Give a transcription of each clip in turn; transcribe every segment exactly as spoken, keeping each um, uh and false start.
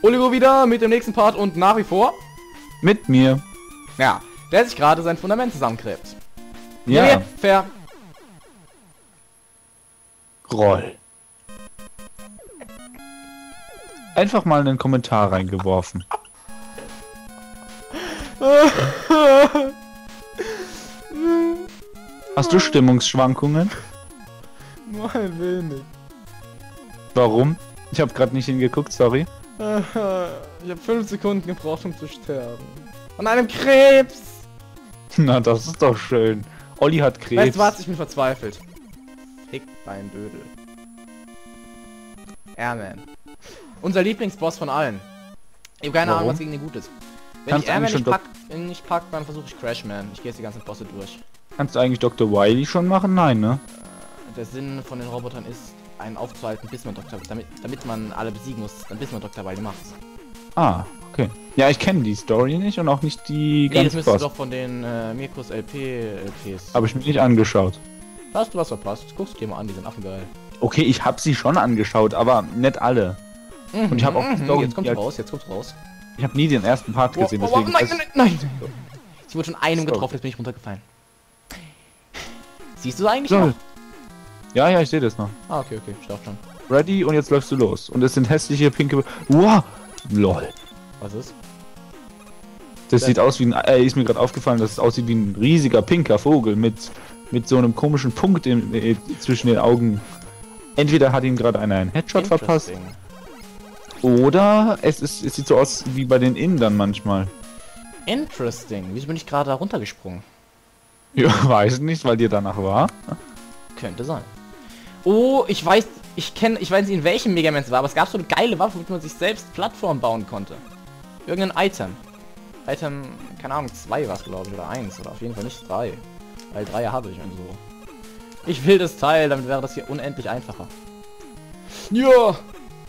Oliver wieder mit dem nächsten Part und nach wie vor mit mir. Ja, der sich gerade sein Fundament zusammenklebt. Ja. Nee, fair. Roll. Einfach mal einen Kommentar reingeworfen. Hast du Stimmungsschwankungen? Nein, will nicht. Warum? Ich habe gerade nicht hingeguckt, sorry. Ich habe fünf Sekunden gebraucht, um zu sterben. An einem Krebs! Na, das ist doch schön. Olli hat Krebs. Weißt du was? Ich bin verzweifelt. Fick dein Dödel. Airman. Unser Lieblingsboss von allen. Ich habe keine Warum? Ahnung, was gegen den gut ist. Wenn Kannst ich Airman eigentlich nicht schon pack, wenn nicht pack, dann versuche ich Crashman. Ich gehe jetzt die ganzen Bosse durch. Kannst du eigentlich Doktor Wily schon machen? Nein, ne? Der Sinn von den Robotern ist, einen aufzuhalten, bis man Doktor damit, damit man alle besiegen muss, dann bis man Doktor Wily macht. Ah, okay. Ja, ich kenne die Story nicht und auch nicht die Nee, das ganze müsstest du Boss. doch von den äh, Mirkus L P L Ps. Habe ich mir nicht angeschaut. Da hast du was verpasst. Guckst du dir mal an, die sind affengeil. Okay, ich habe sie schon angeschaut, aber nicht alle. Mhm, Und ich habe auch die mhm, Story- jetzt kommt's ja, raus, jetzt kommt's raus. Ich habe nie den ersten Part gesehen, Oh, oh, deswegen. nein, weiß- nein, nein, nein! Sie wurde schon einem So. getroffen, jetzt bin ich runtergefallen. Siehst du eigentlich So. noch? Ja, ja, ich sehe das noch. Ah, okay, okay, ich darf schon. Ready und jetzt läufst du los. Und es sind hässliche pinke. Wow! Lol. Was ist? Das Ja. sieht aus wie ein. Äh, ist mir gerade aufgefallen, dass es aussieht wie ein riesiger pinker Vogel mit mit so einem komischen Punkt im, äh, zwischen den Augen. Entweder hat ihm gerade einer einen Headshot verpasst, Interesting. oder es ist es sieht so aus wie bei den Indern manchmal. Interesting. Wieso bin ich gerade da runtergesprungen? Ja, weiß nicht, weil dir danach war. Könnte sein. Oh, ich weiß, ich kenne, ich weiß nicht in welchem Mega Man es war, aber es gab so eine geile Waffe, womit man sich selbst Plattformen bauen konnte. Irgendein Item. Item, keine Ahnung, zwei war es glaube ich, oder eins, oder auf jeden Fall nicht drei. Weil drei habe ich und so. Ich will das Teil, damit wäre das hier unendlich einfacher. Ja!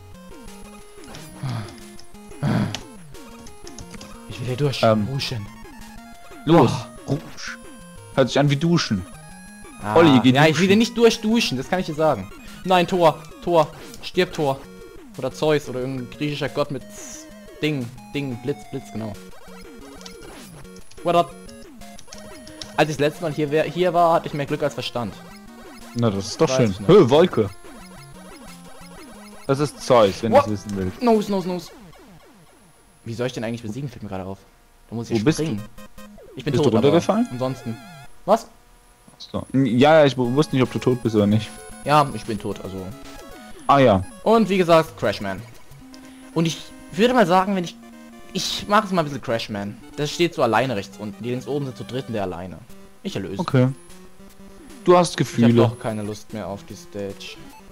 Ich will hier durch. Ähm. Duschen. Los! Rouge. Hört sich an wie Duschen. Ah, Olli, geh ja, ich duschen. will dir nicht durchduschen, das kann ich dir sagen. Nein, Thor, Thor, stirb Thor. Oder Zeus oder irgendein griechischer Gott mit Ding, Ding, Blitz, Blitz, genau. What up? Als ich das letzte Mal hier, wär, hier war, hatte ich mehr Glück als Verstand. Na, das ist doch Weiß schön. ich nicht. Hö, Wolke. Das ist Zeus, wenn What? ich wissen will. Nose, nose, nose. Wie soll ich den eigentlich besiegen, fällt mir gerade auf. Da muss ich Wo bist springen. Ich bin Bist tot, du runtergefallen? aber ansonsten. Was? So. Ja, ja, ich wusste nicht, ob du tot bist oder nicht. Ja, ich bin tot, also. Ah ja. Und wie gesagt, Crashman. Und ich würde mal sagen, wenn ich... Ich mache es mal ein bisschen Crashman. Das steht so alleine rechts unten. Die links oben sind zu dritten der alleine. Ich erlöse. Okay. Du hast Ich habe Gefühle. doch keine Lust mehr auf die Stage.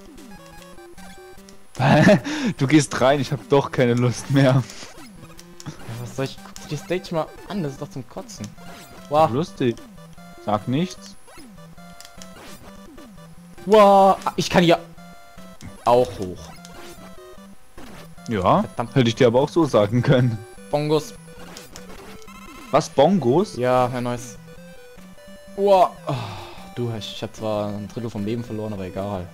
Du gehst rein, ich habe doch keine Lust mehr. Ja, was soll ich... Guck dir die Stage mal an, das ist doch zum Kotzen. Wow. Lustig. Sag nichts. Wow. Ich kann hier auch hoch. Ja, Verdammt. hätte ich dir aber auch so sagen können. Bongos. Was, Bongos? Ja, ein neues. Wow. Oh, du, ich habe zwar ein Drittel vom Leben verloren, aber egal.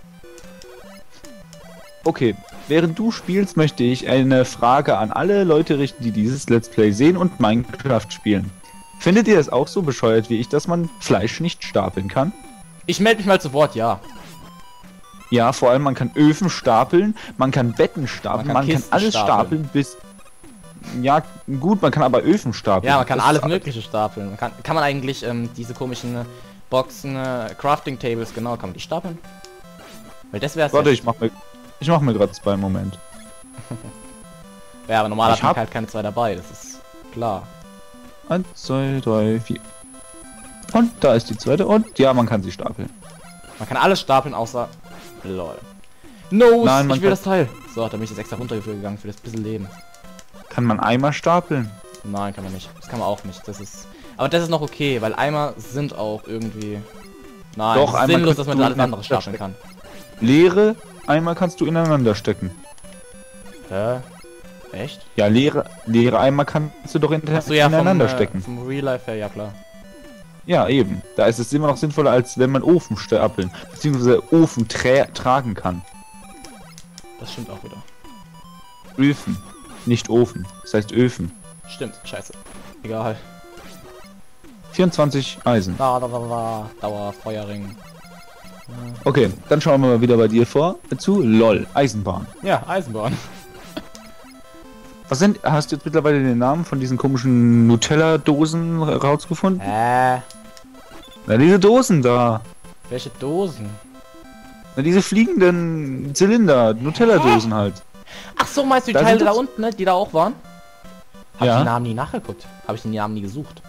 Okay, während du spielst, möchte ich eine Frage an alle Leute richten, die dieses Let's Play sehen und Minecraft spielen. Findet ihr es auch so bescheuert wie ich, dass man Fleisch nicht stapeln kann? Ich melde mich mal zu Wort, ja. Ja, vor allem man kann Öfen stapeln, man kann Betten stapeln, Man man kann kann, Kisten alles stapeln. stapeln bis... Ja, gut, man kann aber Öfen stapeln. Ja, man kann Das alles ist- mögliche stapeln. Man kann, kann man eigentlich ähm, diese komischen äh, Boxen, äh, Crafting Tables, genau, kann man die stapeln? Weil das wäre Warte, ich mach mir, ich mach mir gerade zwei Moment. Ja, aber normal Ich hat man hab- halt keine zwei dabei, das ist klar. Eins, zwei, drei, vier. Und da ist die zweite und ja, man kann sie stapeln. Man kann alles stapeln, außer... Lol. No, Nein, man ich will kann- das Teil. So, da bin ich jetzt extra runtergegangen für das bisschen Leben. Kann man Eimer stapeln? Nein, kann man nicht. Das kann man auch nicht. Das ist... Aber das ist noch okay, weil Eimer sind auch irgendwie... Nein, Doch, es ist Eimer sinnlos, kannst dass man du alles in- andere stapeln kann. Leere Eimer kannst du ineinander stecken. Hä? Echt? Ja, leere, leere Eimer kannst du doch in, Achso, ja, vom, ineinander äh, stecken. vom Real Life her, ja klar. Ja, eben. Da ist es immer noch sinnvoller, als wenn man Ofen stapeln, beziehungsweise Ofen tra tragen kann. Das stimmt auch wieder. Öfen. nicht Ofen. Das heißt Öfen. Stimmt, scheiße. Egal. vierundzwanzig Eisen. Da, da, da, da. Dauerfeuerring. Okay, dann schauen wir mal wieder bei dir vor. Zu LOL, Eisenbahn. Ja, Eisenbahn. Was sind, hast du jetzt mittlerweile den Namen von diesen komischen Nutella-Dosen rausgefunden? Äh, Na, diese Dosen da. welche Dosen? Na, diese fliegenden Zylinder, Nutella-Dosen halt. Ach so, meinst du die Da Teile sind da das- unten, ne, die da auch waren? Hab Ja. ich den Namen nie nachgeguckt. Habe ich den Namen nie gesucht.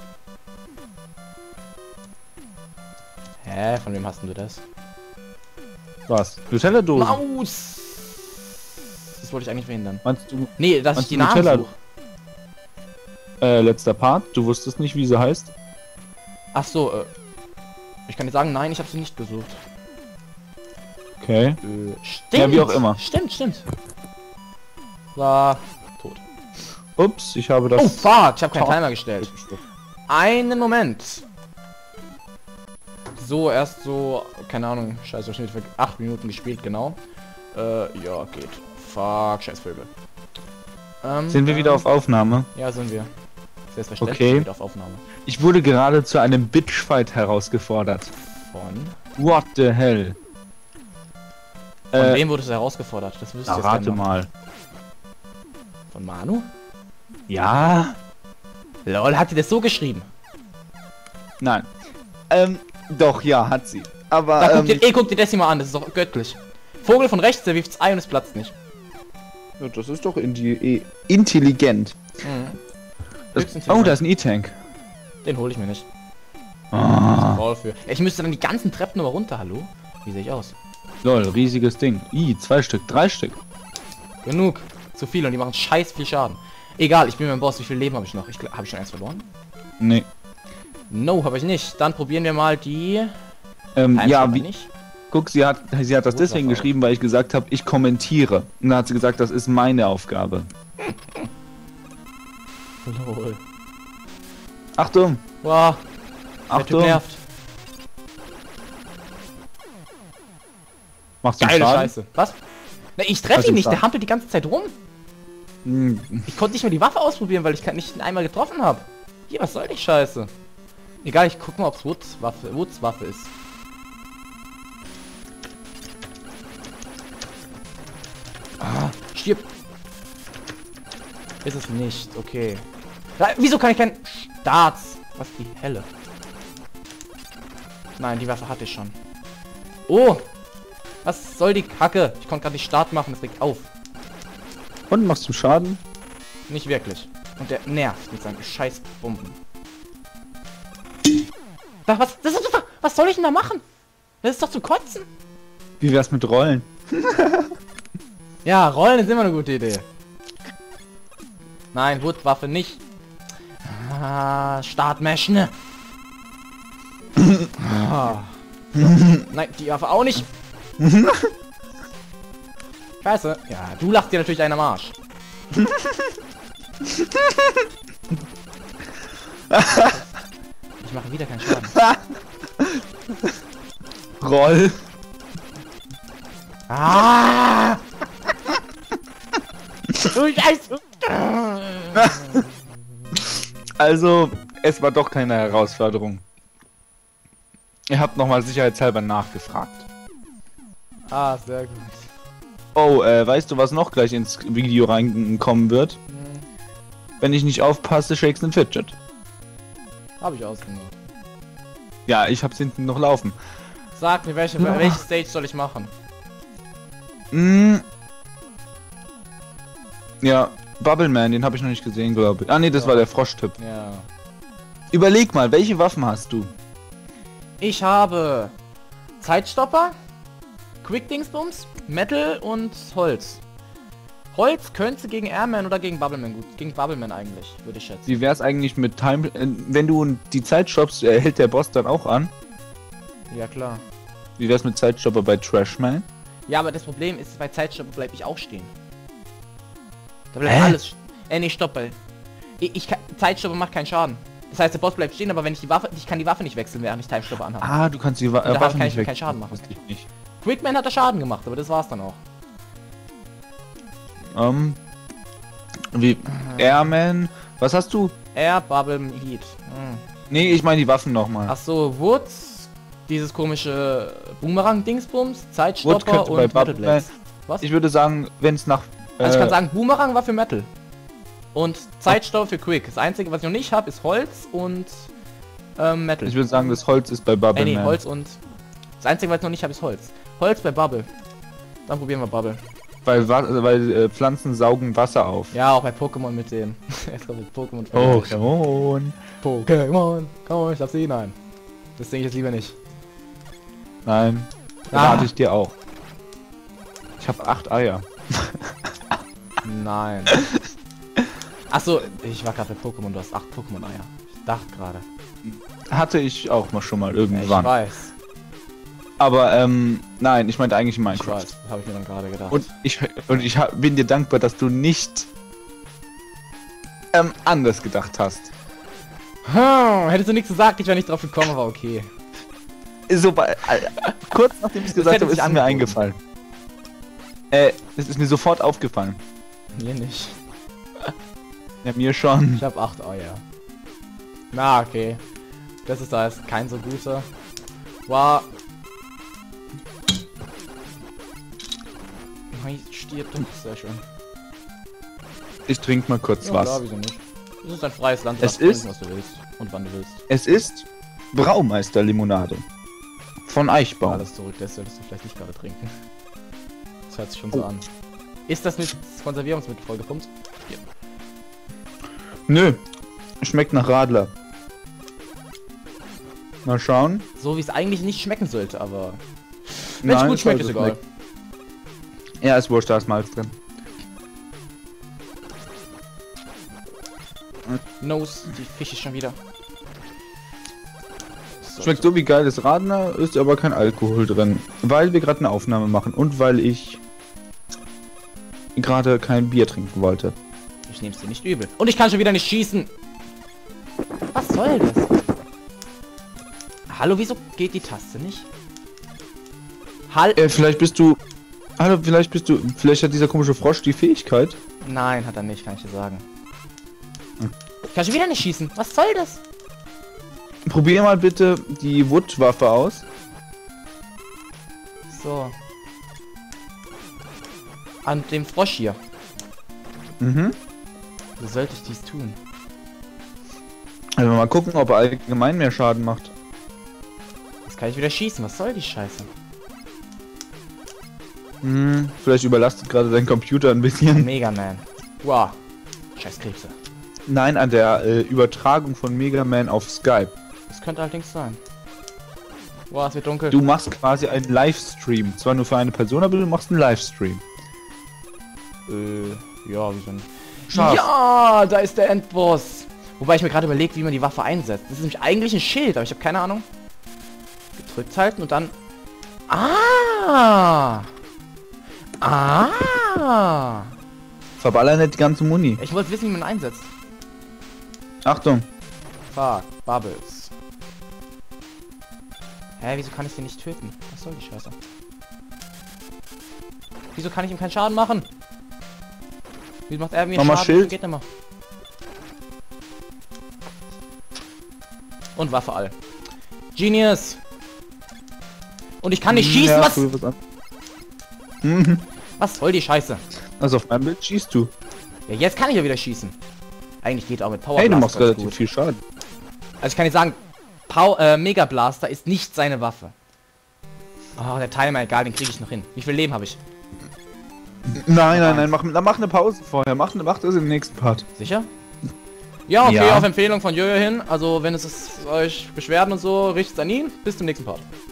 Hä, von wem hast denn du das? Was? Nutella-Dosen? Maus! Das wollte ich eigentlich verhindern. Meinst du, Nee, dass ich Meinst die du Namen Nutella? suche. äh, letzter Part? Du wusstest nicht, wie sie heißt? Ach so, äh. Ich kann dir sagen, nein, ich habe sie nicht gesucht. Okay. Äh, stimmt. Ja, wie auch immer. Stimmt, stimmt. War tot. Ups, ich habe das... Oh, fuck, ich habe keinen Ta- Timer gestellt. Einen Moment. So, erst so, keine Ahnung, scheiße, ich habe acht Minuten gespielt, genau. Äh, ja, geht. Fuck, scheiß Vögel. Ähm, Sind wir wieder ähm, auf Aufnahme? Ja, sind wir. Selbstverständlich Okay. wieder auf Aufnahme. Ich wurde gerade zu einem Bitchfight herausgefordert. Von? What the hell? Von Äh, wem wurdest du herausgefordert? Das wüsste ja, ich jetzt rate gerne noch. mal. Von Manu? Ja? Lol, hat die das so geschrieben? Nein. Ähm, doch, ja, hat sie. Aber, Da, guck ähm, dir, ey, guck dir das hier mal an, das ist doch göttlich. Vogel von rechts, der wirft's Ei und es platzt nicht. ja, das ist doch in die, intelligent. Mhm. Das, Höchst oh, intelligent. da ist ein E-Tank. Den hole ich mir nicht. Ah. Maul für. Ich müsste dann die ganzen Treppen nochmal runter, hallo? Wie sehe ich aus? Lol, riesiges Ding. I, zwei Stück, drei Stück. Genug. Zu viel und die machen scheiß viel Schaden. Egal, ich bin mein Boss. Wie viel Leben habe ich noch? Ich habe ich schon eins verloren? Nee. No, habe ich nicht. Dann probieren wir mal die... Ähm, Nein, ja, scheinbar wie, nicht. guck, sie hat, sie hat das Gut, deswegen was auch. geschrieben, weil ich gesagt habe, ich kommentiere. Und dann hat sie gesagt, das ist meine Aufgabe. Lol. Achtung, Wow, der Typ Achtung. nervt. Machst du Geile Schaden? Scheiße. Was? Na, ich treffe Also ihn nicht. Schaden. Der hampelt die ganze Zeit rum. Hm, Ich konnte nicht mal die Waffe ausprobieren, weil ich kein- nicht einmal getroffen habe. Hier, was soll die Scheiße? Egal, ich guck mal, ob es Woods Waffe, Woods Waffe ist. Ah, stirb. Ist es nicht, okay. Da, wieso kann ich kein Starts? Was die Helle? Nein, die Waffe hatte ich schon. Oh! Was soll die Kacke? Ich konnte gerade nicht Start machen, das regt auf. Und machst du Schaden? Nicht wirklich. Und der nervt mit seinen scheiß Bomben. Da, was, das ist doch, was soll ich denn da machen? Das ist doch zu kotzen. Wie wär's mit Rollen? Ja, Rollen ist immer eine gute Idee. Nein, Woodwaffe nicht. Ah, Startmesh, ne? Ah. So. Nein, die Waffe auch nicht. Scheiße. Ja, du lachst dir natürlich einen am Arsch. Ich mache wieder keinen Schaden. Roll. Ah! Du Scheiße! Also, es war doch keine Herausforderung. Ihr habt nochmal sicherheitshalber nachgefragt. Ah, sehr gut. Oh, äh, weißt du, was noch gleich ins Video reinkommen wird? Hm, Wenn ich nicht aufpasse, Shakes and Fidget. hab ich ausgemacht. Ja, ich hab's hinten noch laufen. Sag mir, welche, Ja. welche Stage soll ich machen? Mm. Ja, Bubbleman, den habe ich noch nicht gesehen, glaube ich. Ah, nee, das Ja. war der Froschtyp. Ja. Überleg mal, welche Waffen hast du? Ich habe Zeitstopper, Quick Dingsbums, Metal und Holz. Holz könnte gegen Airman oder gegen Bubbleman gut. Gegen Bubbleman eigentlich, würde ich schätzen. Wie wär's eigentlich mit Time... Äh, wenn du die Zeit stoppst, äh, hält der Boss dann auch an? Ja, klar. Wie wär's mit Zeitstopper bei Trashman? Ja, aber das Problem ist, bei Zeitstopper bleibe ich auch stehen. Da bleibt Hä? alles... st- Äh, nee, stopp, weil... Ich, ich kann... Zeitstopper macht keinen Schaden. Das heißt, der Boss bleibt stehen, aber wenn ich die Waffe... Ich kann die Waffe nicht wechseln, während ich Timestopper anhabe. Ah, du kannst die Wa Und da äh, Waffen kann nicht ich weg. keinen Schaden machen. Wusste ich nicht. Quickman hat da Schaden gemacht, aber das war's dann auch. Ähm, Wie? Airman? Was hast du? Air, Bubble, Heat. Hm. Nee, ich meine die Waffen nochmal. Ach so, Woods, dieses komische Boomerang-Dingsbums, Wood Zeitstopper könnte bei und Metal Bubble- Blades. Was? Ich würde sagen, wenn es nach... Also ich kann äh, sagen, Boomerang war für Metal. Und Zeitstopper für Quick. Das einzige, was ich noch nicht habe, ist Holz und ähm, Metal. Ich würde sagen, das Holz ist bei Bubble. äh, nee, Man. Holz und... Das einzige, was ich noch nicht habe, ist Holz. Holz bei Bubble. Dann probieren wir Bubble. Weil, Wa- weil äh, Pflanzen saugen Wasser auf. Ja, auch bei Pokémon mit dem. Erst kommt mit Pokémon. Pokémon. Pokémon. Komm, ich darf sie hinein. Das denke ich jetzt lieber nicht. Nein. Ah. Rate ich dir auch. Ich habe acht Eier. Nein. Achso, ich war gerade bei Pokémon, du hast acht Pokémon-Eier. Ich dachte gerade. Hatte ich auch mal schon mal Ja, irgendwann. ich weiß. Aber ähm, nein, ich meinte eigentlich Ich Minecraft. weiß, das habe ich mir dann gerade gedacht. Und ich und ich hab, bin dir dankbar, dass du nicht ähm, anders gedacht hast. Hm, hättest du nichts gesagt, ich wäre nicht drauf gekommen, aber okay. So bei, äh, kurz nachdem ich es gesagt hätte habe, ist sich es mir angeboten. eingefallen. Äh, es ist mir sofort aufgefallen. Mir nicht. Ja, mir schon. Ich habe acht Eier. Na, okay. Das ist da jetzt kein so guter. War. Nein, stirbt. Sehr schön. Ich trinke mal kurz Ja, was. klar, wieso nicht? Es ist ein freies Land, du Es darfst trinken, ist- was du willst. Und wann du willst. Es ist Braumeister-Limonade. Von Eichbaum. Alles zurück, das solltest du vielleicht nicht gerade trinken. Das hört sich schon so an. Ist das mit Konservierungsmittel vollgepumpt? Ja. Nö. Schmeckt nach Radler. Mal schauen. So wie es eigentlich nicht schmecken sollte, aber... Wenn Nein, es gut es schmeckt, ist sollte egal. schmecken. Ja, ist wurscht, da ist Malz drin. Nose, die Fische schon wieder. So, Schmeckt so wie geiles Radler, ist aber kein Alkohol drin. Weil wir gerade eine Aufnahme machen und weil ich gerade kein Bier trinken wollte. Ich nehm's dir nicht übel. Und ich kann schon wieder nicht schießen. Was soll das? Hallo, wieso geht die Taste nicht? Halt. Äh, vielleicht bist du... Hallo, vielleicht bist du... Vielleicht hat dieser komische Frosch die Fähigkeit. Nein, hat er nicht, kann ich dir sagen. Hm. Ich kann schon wieder nicht schießen. Was soll das? Probier mal bitte die Wood-Waffe aus. So. An dem Frosch hier. Mhm. Wie sollte ich dies tun? Also mal gucken, ob er allgemein mehr Schaden macht. Jetzt kann ich wieder schießen. Was soll die Scheiße? Hm, vielleicht überlastet gerade dein Computer ein bisschen. Mega Man. Wow. Scheiß Krebse. Nein, an der äh, Übertragung von Mega Man auf Skype. Das könnte allerdings sein. Wow, es wird dunkel. Du machst quasi einen Livestream. Zwar nur für eine Person, aber du machst einen Livestream. Äh, ja, wieso nicht? Scharf. Ja, da ist der Endboss. Wobei ich mir gerade überlegt, wie man die Waffe einsetzt. Das ist nämlich eigentlich ein Schild, aber ich habe keine Ahnung. Gedrückt halten und dann... Ah! Ah! Verballer nicht die ganze Muni. Ich wollte wissen, wie man einsetzt. Achtung. Fuck, Bubbles. Hä, wieso kann ich den nicht töten? Was soll die Scheiße? Wieso kann ich ihm keinen Schaden machen? Wieso macht er mir Mach mal Schaden? Schild. Geht nicht mehr. Und Waffe all. Genius! Und ich kann nicht schießen, Ja, was? cool, was an- Mhm. Was soll die Scheiße? Also auf meinem Bild schießt du. Ja, jetzt kann ich ja wieder schießen. Eigentlich geht auch mit Power Hey, du Blast machst ganz relativ gut. viel Schaden. Also ich kann jetzt sagen, Pow äh, Mega Blaster ist nicht seine Waffe. Oh, der Timer, egal, den kriege ich noch hin. Wie viel Leben habe ich? Nein, nein, nein, mach, dann mach eine Pause vorher. Mach, mach das im nächsten Part. Sicher? Ja, okay, Ja. auf Empfehlung von Jojo hin. Also wenn es ist, euch Beschwerden und so, richtet an ihn. Bis zum nächsten Part.